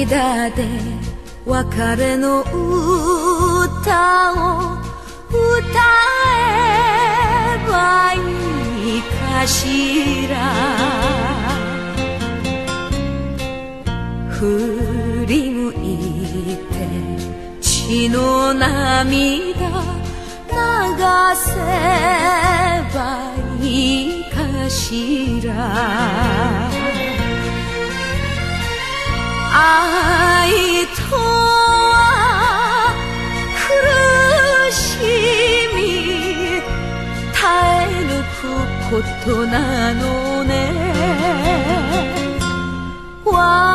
涙で別れの歌を歌えばいいかしら。振り向いて血の涙流せばいいかしら。愛とは苦しみ耐え抜くことなのね。別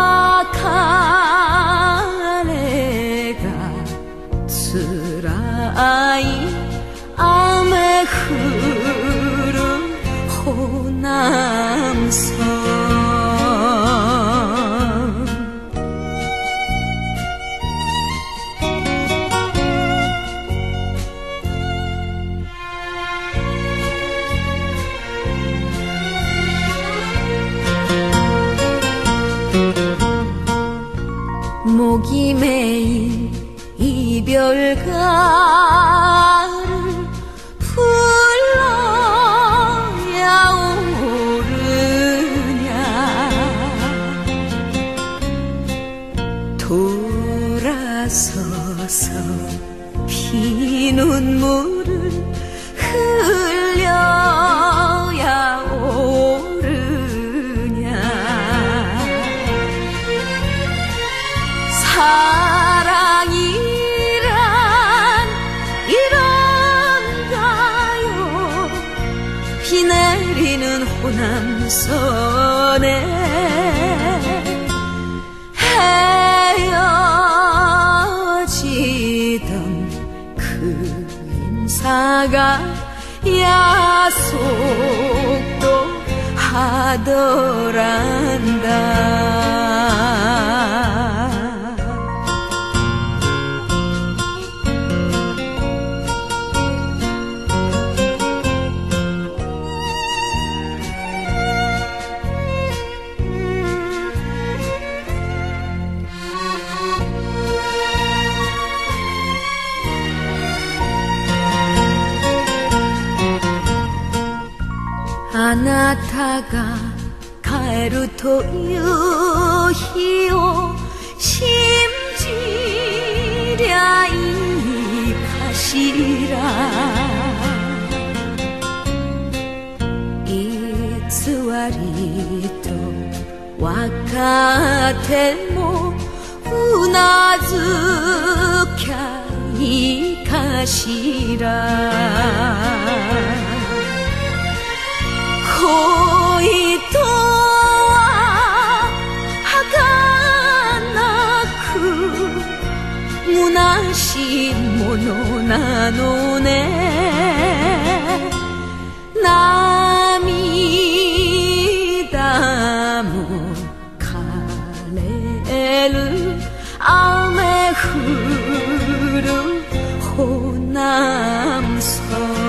れがつらい雨降るホナムソ목이 메인 이별가를 불러야 오르냐. 돌아서서 피 눈물을 흘려야 오르냐. 사랑이란 이런가요. 비 내리는 호남선에 헤어지던 그 인사가 약속도 하더란다.あなたが帰るという日を信じりゃいいかしら。偽りと分かってもうなずきゃいいかしら。恋とは儚く虚しいものなのね。涙も枯れる雨降るホナムソ